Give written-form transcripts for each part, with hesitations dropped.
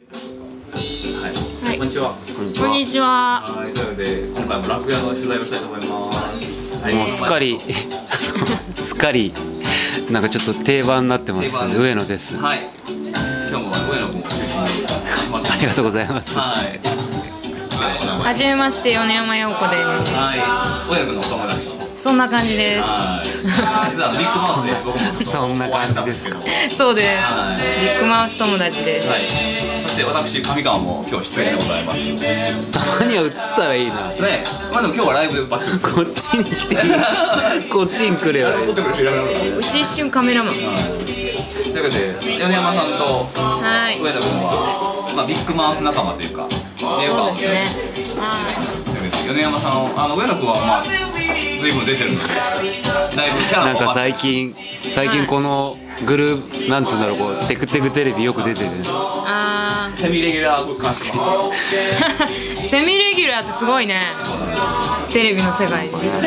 はい、こんにちは。 こんにちは。こんにちは。 はい、というので今回も楽屋の取材をしたいと思います。 もうすっかりすっかりなんかちょっと定番になってます。上野です。 はい。今日も上野君を中心に集まって。 ありがとうございます。 はい。 はじめまして、米山陽子です。 はい。上野君のお友達。 そんな感じです。 実はビッグマウスで僕もそんな感じですか。 そうです。ビッグマウス友達です。 はい。そして私上川も今日出演でございます。 たまには映ったらいいな。 ね。まあでも今日はライブでバッチリ。 こっちに来ていい。こっちに来ればいい。 うち一瞬カメラマン。というわけで米山さんと上田君はまあビッグマウス仲間というか。 そうですね。 米山さん、上野君はまあ随分出てるんですけど、だいぶキャラなんか最近このグループなんつうんだろう、こうテクテクテレビよく出てる。 セミレギュラー感じ。 セミレギュラーってすごいね。テレビの世界で。 米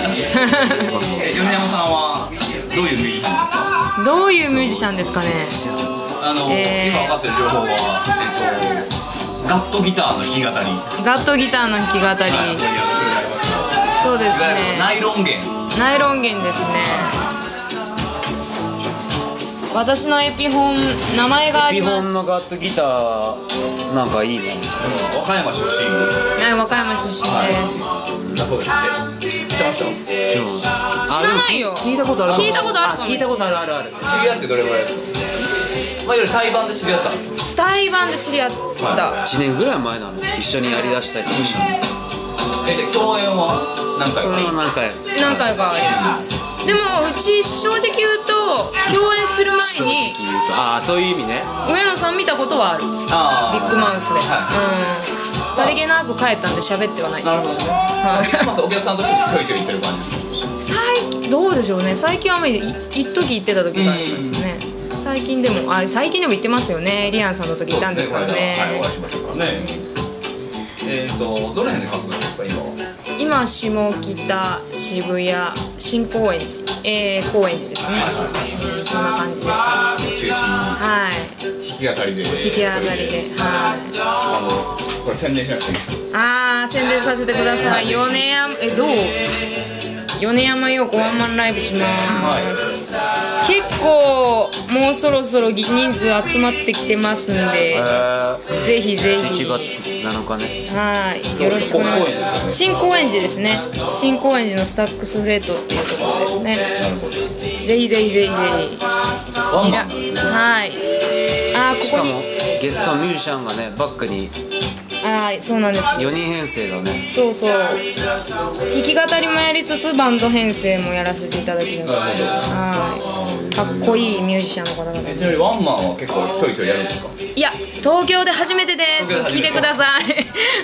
山さんはどういうミュージシャンですか？ どういうミュージシャンですかね。 今分かってる情報はガットギターの弾き語り。 ガットギターの弾き語り。そうですね。 ナイロン弦。 ナイロン弦ですね。私のエピフォン、名前があります。 エピフォンのガットギターなんかいいね。 和歌山出身。 はい、和歌山出身です。 だそうですって。知ってました？ 知らないよ。 聞いたことある。 聞いたことある。 聞いたことあるあるある。 知り合ってどれぐらいですか？まあいわゆる対バンで知り合ったんですか？ 対バンで知り合った。 1年ぐらい前なの。一緒にやりだしたりとかしたの。 で共演は何回か？ 何回かあります。でもうち正直言うと共演する前にそういう意味ね。 上野さん見たことはある。ビッグマウスで。さりげなく帰ったんで喋ってはないんですけど。 またお客さんとしてちょいちょい行ってる感じですか？ 最近どうでしょうね。最近は一時行ってた時がありますね。最近でも行ってますよね。リアンさんの時いたんですからね。 はい、お会いしましょうかね。どの辺で活動ですか今は？ 今下北、渋谷、新高円寺、高円寺ですね。そんな感じですか。 中心に。 はい。 弾き語りで。 弾き語りで。はい。 これ宣伝しなくていいですか？宣伝させてください。米山陽子ワンマンライブします。結構もうそろそろ人数集まってきてますんで、ぜひぜひ。 1月7日ね。 はい、よろしくお願いします。新高円寺ですね。新高円寺のスタックスフレートっていうところですね。ぜひぜひぜひぜひ。 ワンマンなんですね。 はい。ここに。 しかもゲストミュージシャンがねバックに。 そうなんです。 4人編成だね。 そうそう。弾き語りもやりつつバンド編成もやらせていただきます。はい。かっこいいミュージシャンの方々。 ちなみにワンマンは結構ちょいちょいやるんですか？ いや、東京で初めてです。聞いてください。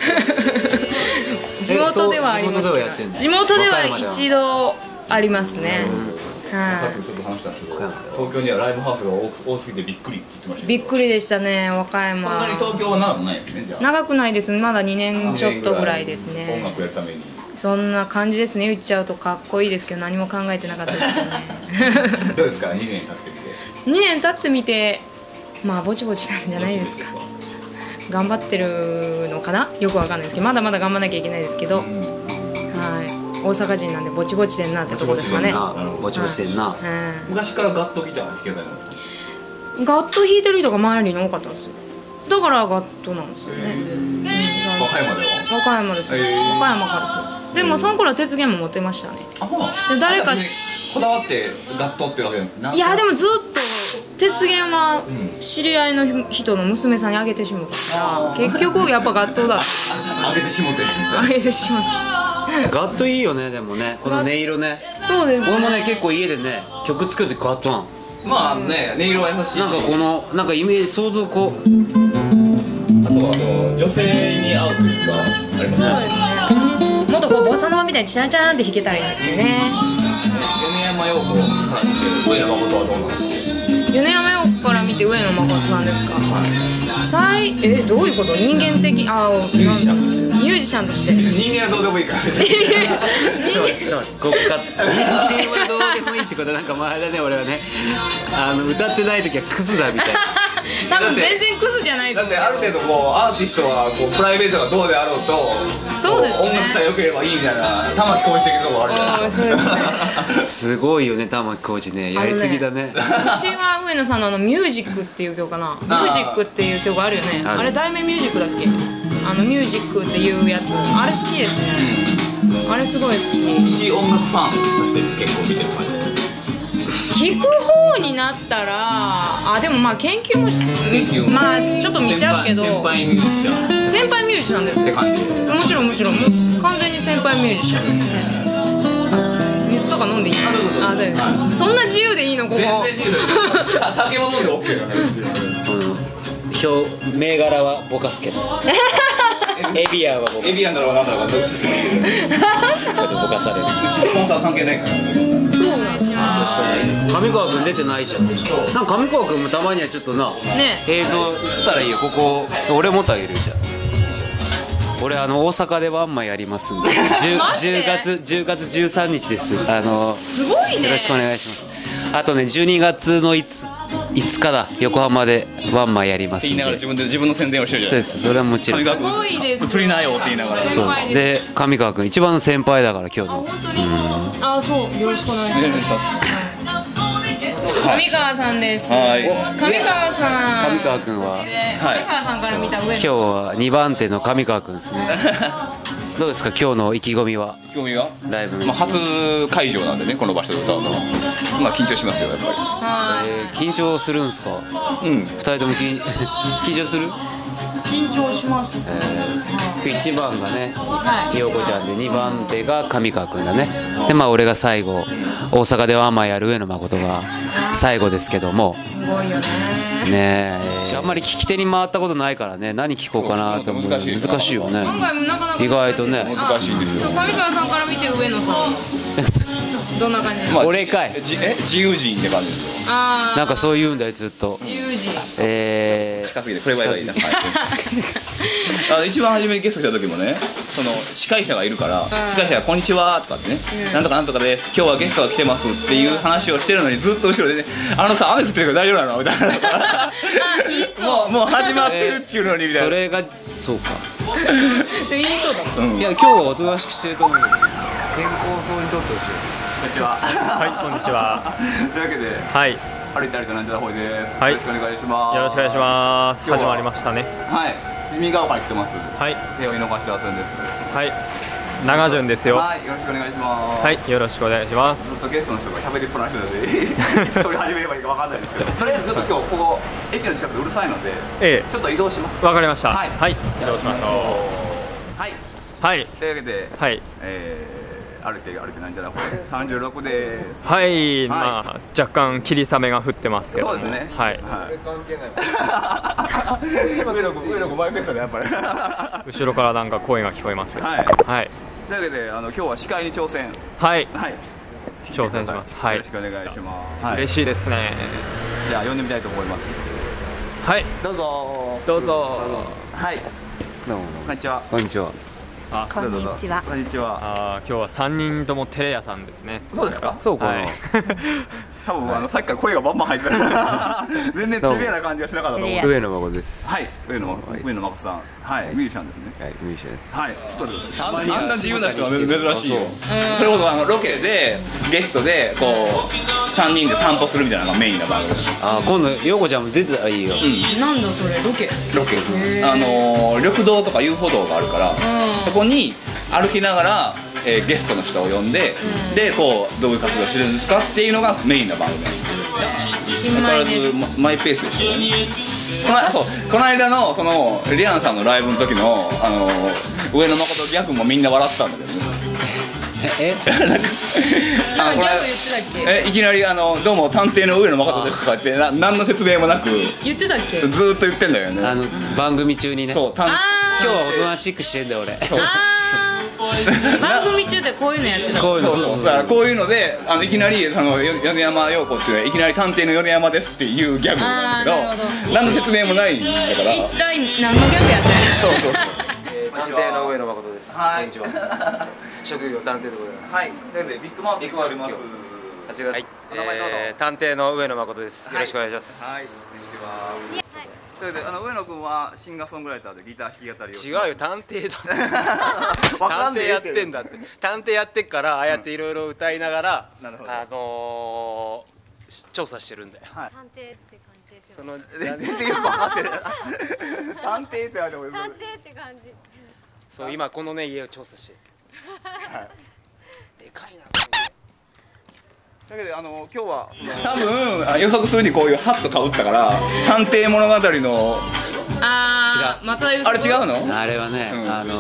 地元ではありますけど。地元では一度ありますね。 さっきもちょっと話したんですけど、東京にはライブハウスが多すぎてびっくりって言ってました。 びっくりでしたね、和歌山。 そんなに東京は長くないですね。じゃあ長くないです。まだ2年ちょっとぐらいですね。 音楽やるためにそんな感じですね。言っちゃうとかっこいいですけど何も考えてなかったですね。 どうですか？2年経ってみて。 2年経ってみて、まあぼちぼちなんじゃないですか。頑張ってるのかな、よくわかんないですけど、まだまだ頑張らなきゃいけないですけど、はい。大阪人なんでぼちぼちでんなってとこですかね。 ぼちぼちでんな。 昔からガットギターが弾き語りなんですか？ ガット弾いてる人が周りに多かったんですよ。だからガットなんですよね。 和歌山では？ 和歌山です。和歌山からそうです。でもその頃は鉄弦も持ってましたね。で誰かこだわってガットってわけじゃない？ いやでもずっと鉄弦は知り合いの人の娘さんにあげてしまったから、結局やっぱガットだ。 あげてしもて。 あげてしまった。 ガットいいよね。でもね、この音色ね。 そうです。 俺もね結構家でね曲作るときガットなの。 まあね、音色は優しいし。 なんかこのなんかイメージ想像こう。 あとは女性に合うというかありますね。 そうですね。もっとこうボサノバみたいにチャンチャンって弾けたらいいんですけどね。 米山陽子から見て上野誠はどうなんですか？ 米山陽子から見て上野誠さんですか？どういうこと？人間的ミュージシャンとして。 人間はどうでもいいから。 こっか人間はどうでもいいってことはなんか前だね。俺はね歌ってない時はクズだみたいな。 多分全然クズじゃないと思う。 だってある程度こうアーティストはこうプライベートがどうであろうと、 そうですね、 音楽さえ良ければいいみたいな玉置浩二的なところあるじゃないですか。 そうですね。 すごいよね玉置浩二ね、やりすぎだね。 うちは上野さんのミュージックっていう曲かな、ミュージックっていう曲あるよね。あれ題名ミュージックだっけ、ミュージックっていうやつ、あれ好きですね、あれすごい好き。 一音楽ファンとして結構見てる感じです。 聞く方になったらでもまあ研究もまあちょっと見ちゃうけど、 先輩ミュージシャン先輩ミュージシャンですよ。もちろんもちろん、もう完全に先輩ミュージシャンですね。水とか飲んでいい？あ、だよ。そんな自由でいいのここ？ 全然自由です。酒も飲んで OK だね。 銘柄はぼかすけどエビアンはぼかす。 エビアンだろうなんだろうどっちでもいいけどぼかされる。 うちのスポンサー関係ないから。 そうなんですよ。 上川くん出てないじゃん。なんか上川くんもたまにはちょっとな、 ね、 映像映ったらいいよ。ここ俺持ってあげるじゃん。俺大阪でワンマンやりますんで10月13日です。 すごいね。 よろしくお願いします。あとね12月の5日だ、横浜でワンマンやりますんで。 言いながら自分の宣伝をしてるじゃないですか。 そうです、それはもちろん。 すごいです。 映りなよって言いながら。 そうで上川くん一番の先輩だから今日の。 本当に。そう、よろしくお願いします。上川さんです。 はい。 上川さん。 上川くんは上川さんから見た上野。 今日は2番手の上川くんですね。どうですか今日の意気込みは？ 意気込みがライブ、 初会場なんでね、この場所で歌うのは緊張しますよやっぱ緊張するんすか？ り。 2人とも緊張する？ 緊張します。 1番がね陽子ちゃんで2番手が上川くんだね。でまあ俺が最後大阪でワンマンやる上野誠が最後ですけども、 すごいよね。 ねえあんまり聞き手に回ったことないからね、何聞こうかなと思う。難しいよね今回もなかなか意外とね。 難しいんですよ。 上川さんから見て上野さんどんな感じですか？ 俺かい自由人って感じですよ。 なんかそう言うんだよずっと。 自由人。 近すぎてこれはいいな。一番初めにゲスト来た時もね、その司会者がいるから司会者が「こんにちは」とかってね「なんとかなんとかです今日はゲストが来てます」っていう話をしてるのにずっと後ろでね「さ雨降ってるから大丈夫なの?」みたいな。 言いそう。 もう始まってるっちゅうのにみたいな。 それがそうか。 言いそうだもん。 いや今日はおとなしくしてると思うけど健康そうにとってほしい。 こんにちは。 はい、こんにちは。 というわけではい、よ歩いて歩いてなんちゃらほいです。 はいよろしくお願いします。 ろしくお願いします。 今日は始まりましたね。 はい。富士見川から来てます。 はい、 手を井の頭線です。 はい、長順ですよ。ははい、よろしくお願いします。 い、よろしくお願いしまずっす。 とゲストの人が喋りっぱなしなのでいつ撮り始めればいいかわかんないですけど、とりあえずちょっと今日ここ駅の近くでうるさいのでえちょっと移動します。 え、わかりました。 ははいい、移動しましょはい。 う。はい、 というわけで、 はい、 歩いてなんちゃらほい36です。 はい、まあ若干霧雨が降ってますけども。 そうですね。 はい、 関係ない上の5倍ペースでやっぱり。は後ろからなんか声が聞こえますけど。 い。 はい、 というわけで今日は司会に挑戦。 はい、 はい。 挑戦します。はいよろし、くお願いします。はい。 嬉しいですね。 じゃあ呼んでみたいと思います。 はい、 どうぞ。 どうぞ。 はい。 どうもこんにちは。 こんにちは。 あ、 こんにちは。 こんにちは。 今日は3人ともテレ屋さんですね。 そうですか。 そうかな、 はい。 多分さっきから声がバンバン入ってる。全然照れな感じがしなかったと思う。 上野誠です。 はい、上野誠さん、はい、ミュージシャンですね。 はいミュージシャンです。 はい、ちょっとまにあんな自由な人は珍しいよ。 あそれこそロケでゲストでこう3人で散歩するみたいなのがメインな番組。 今度陽子ちゃんも出てたらいいよ。 なんだそれ、ロケ。 ロケ、緑道とか遊歩道があるから、そこに歩きながら、ゲストの人を呼んで、でこうどういう活動してるんですかっていうのがメインな番組。 新相変わら米です。 ずマイペースでしょ。この間のそのリアンさんのライブの時の上野誠ギャグもみんな笑ってたんだけどね。 なんかギャグ言ってたっけ？ いきなりどうも探偵の上野誠ですとか言って何の説明もなく言ってたっけ？ ずーっと言ってんだよね。 番組中にね。 そう今日はおとなしくしてんだよ俺。 番組中でこういうのやってた。 こういうのそうだからこういうのでいきなり米山陽子っていういきなり探偵の米山ですっていうギャグなんだなるほけど何の説明もないんだから。 一体何のギャグやったんや。 そうそうそう。 探偵の上野誠です。 はい。 こんにちは。職業探偵でございます。 はい。ということでビッグマウスに来ております。 はい。 お名前どうぞ。 探偵の上野誠です。よろしくお願いします。 はい。こんにちは。 ということで上野君はシンガーソングライターでギター弾き語りを違うよ、探偵だわかんねえ探偵やってんだって。探偵やってっからああやっていろいろ歌いながら、 なるほど調査してるんだよ。 探偵って感じですよね。 その全然よく分かってる探偵って言われても探偵って感じ。 そう今このね家を調査してる。でかいな。 だけど今日は多分予測するにこういうハットかぶったから探偵物語の違う松田優あれ違うの？ あれはね、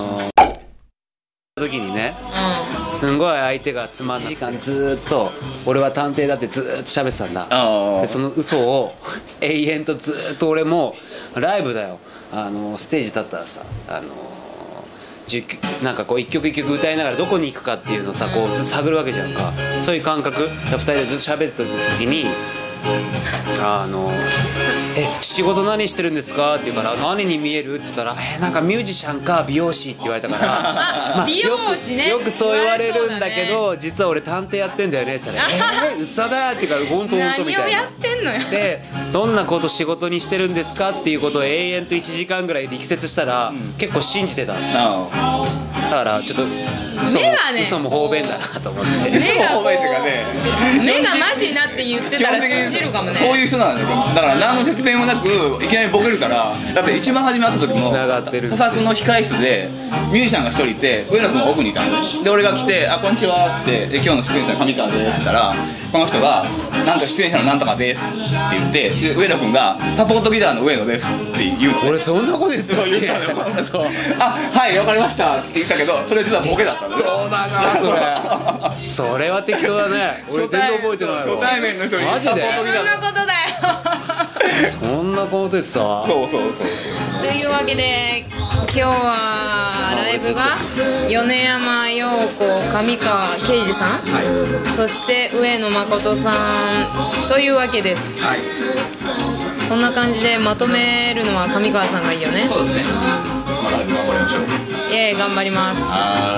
時にね、 うすんごい相手がつまんなくて、1時間ずーっと俺は探偵だってずーっと喋ってたんだ。でその嘘を永遠とずーっと俺もライブだよ、ステージ立ったらさ、なんかこう一曲一曲歌いながらどこに行くかっていうのをさこうずっと探るわけじゃんか。そういう感覚2人でずっと喋ってた時に仕事何してるんですか?」って言うから「何に見える?」って言ったら「なんかミュージシャンか美容師」って言われたからまあ美容師ね、 よくそう言われるんだけど、実は俺探偵やってんだよねって言ったら「嘘だ!」って言うから「本当本当」みたいな。 何をやってんのよ。 でどんなこと仕事にしてるんですかっていうことを永遠と1時間ぐらい力説したら、結構信じてた。だからちょっと嘘も方便だなと思って目がマジになって言ってたら信じるかもね。 そういう人なんだよ。だから何の説明もなくいきなりボケるから。だって一番初め会った時も繋がってる小作の控室でミュージシャンが一人いて上野君が奥にいたので、俺が来て「こんにちは」っつって「今日の出演者の上川です」って言ったらこの人が「なんと出演者のなんとかです」って言って、で上野君が「サポートギターの上野です」って言うの。 俺そんなこと言ったっけ？ 言ったのよ。そうはい分かりましたって言ったけど、それ実はボケだったのよ。 そうだなそれは適当だね。俺全然覚えてないわ。 初対面の人にマジでそんなことだよそんなことでさ。 そうというわけで今日はライブが米山陽子、上川啓二さん、そして上野誠さんというわけです。こんな感じでまとめるのは上川さんがいいよね。 そうですね。まだ頑張りましょう。 頑張ります。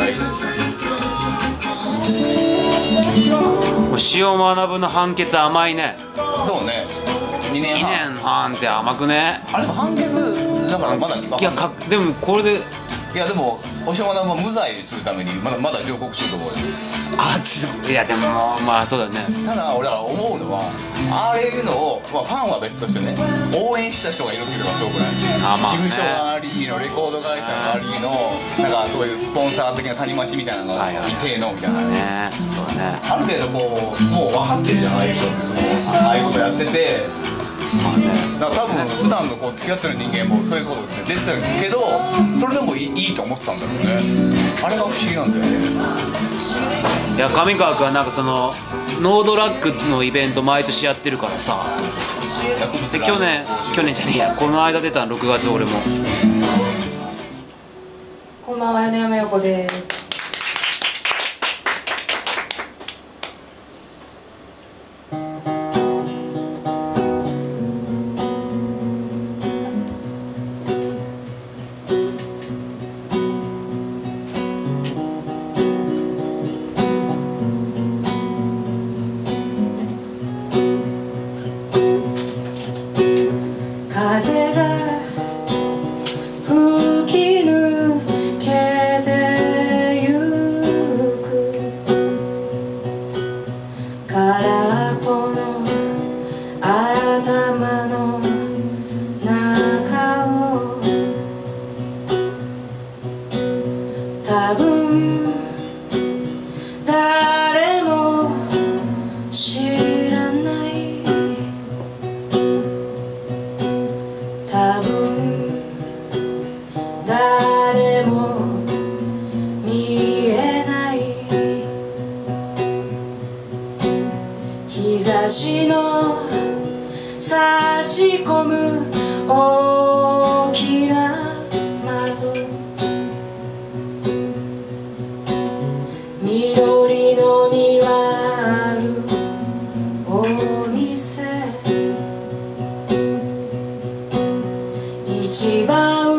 もう塩学の判決甘いね。 そうね。2年 2年半って甘くね。 あれも判決だからまだいやでもこれでいやでもおしまなも無罪にするためにまだ上告すると思うよ。 いやでもまあそうだね。 ただ俺は思うのはあれいうのを、ファンは別としてね応援した人がいるっていうのがすごくない。事務所がありのレコード会社がありのなんかそういうスポンサー的な谷町みたいなのがいてのみたいなね。そうね。ある程度こうもう分かってるじゃないでしょ。ああいうことやってて。だから多分普段のこう付き合ってる人間もそういうことで出てたけどそれでもいいと思ってたんだろうね。あれが不思議なんだよね。 いや上川君はなんかそのノードラックのイベント毎年やってるからさ。で去年じゃねえやこの間出たの6月俺も。 こんばんは米山陽子です。風が吹き抜けてゆく空っぽの頭の中を多分誰も知らない多分誰も見えない日差しの差し込む大きな窓緑の庭あるお店一番